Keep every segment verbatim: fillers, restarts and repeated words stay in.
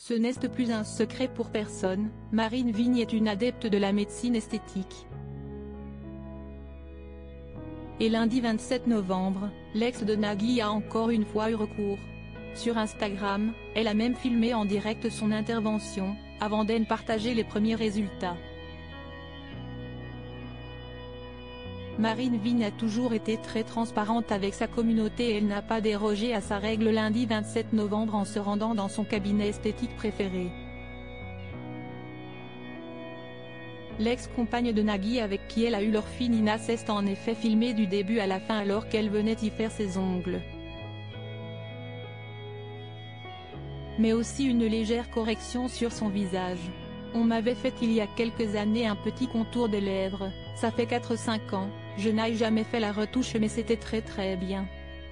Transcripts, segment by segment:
Ce n'est plus un secret pour personne, Marine Vigne est une adepte de la médecine esthétique. Et lundi vingt-sept novembre, l'ex de Nagui a encore une fois eu recours. Sur Instagram, elle a même filmé en direct son intervention, avant d'en partager les premiers résultats. Marine Vigne a toujours été très transparente avec sa communauté et elle n'a pas dérogé à sa règle lundi vingt-sept novembre en se rendant dans son cabinet esthétique préféré. L'ex-compagne de Nagui avec qui elle a eu leur fille Nina s'est en effet filmée du début à la fin alors qu'elle venait y faire ses ongles. Mais aussi une légère correction sur son visage. On m'avait fait il y a quelques années un petit contour des lèvres, ça fait quatre cinq ans, je n'ai jamais fait la retouche mais c'était très très bien.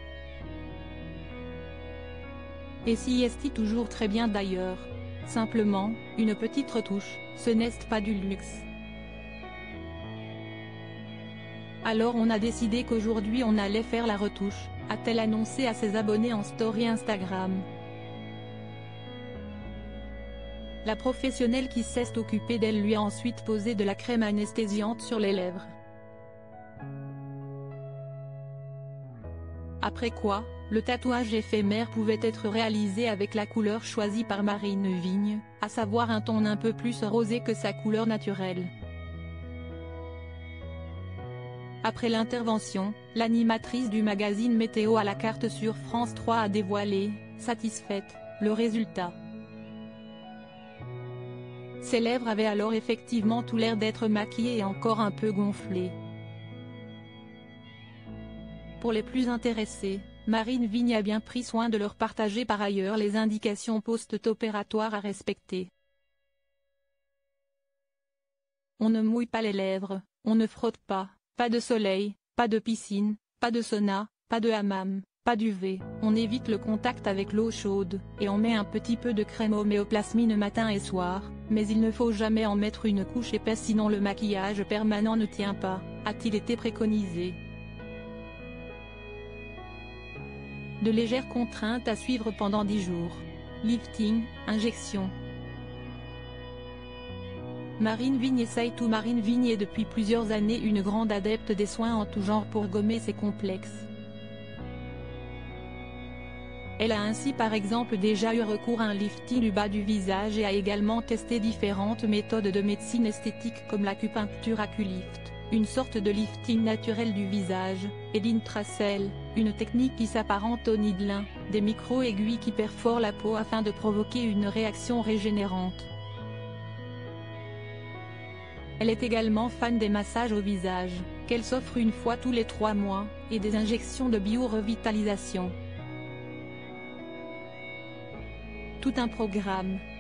Et si est toujours très bien d'ailleurs. Simplement, une petite retouche, ce n'est pas du luxe. Alors on a décidé qu'aujourd'hui on allait faire la retouche, a-t-elle annoncé à ses abonnés en story Instagram. La professionnelle qui s'est occupée d'elle lui a ensuite posé de la crème anesthésiante sur les lèvres. Après quoi, le tatouage éphémère pouvait être réalisé avec la couleur choisie par Marine Vigne, à savoir un ton un peu plus rosé que sa couleur naturelle. Après l'intervention, l'animatrice du magazine Météo à la carte sur France trois a dévoilé, satisfaite, le résultat. Ses lèvres avaient alors effectivement tout l'air d'être maquillées et encore un peu gonflées. Pour les plus intéressés, Marine Vigne a bien pris soin de leur partager par ailleurs les indications post-opératoires à respecter. On ne mouille pas les lèvres, on ne frotte pas, pas de soleil, pas de piscine, pas de sauna, pas de hammam, pas d'U V, on évite le contact avec l'eau chaude, et on met un petit peu de crème homéoplasmine matin et soir, mais il ne faut jamais en mettre une couche épaisse sinon le maquillage permanent ne tient pas, a-t-il été préconisé. De légères contraintes à suivre pendant dix jours. Lifting, injection. Marine Vigne essaye tout. Marine Vigne est depuis plusieurs années une grande adepte des soins en tout genre pour gommer ses complexes. Elle a ainsi par exemple déjà eu recours à un lifting du bas du visage et a également testé différentes méthodes de médecine esthétique comme l'acupuncture Aculift, une sorte de lifting naturel du visage, et l'Intracell, une technique qui s'apparente au Nidelin, des micro-aiguilles qui perforent la peau afin de provoquer une réaction régénérante. Elle est également fan des massages au visage, qu'elle s'offre une fois tous les trois mois, et des injections de bio-revitalisation. Tout un programme.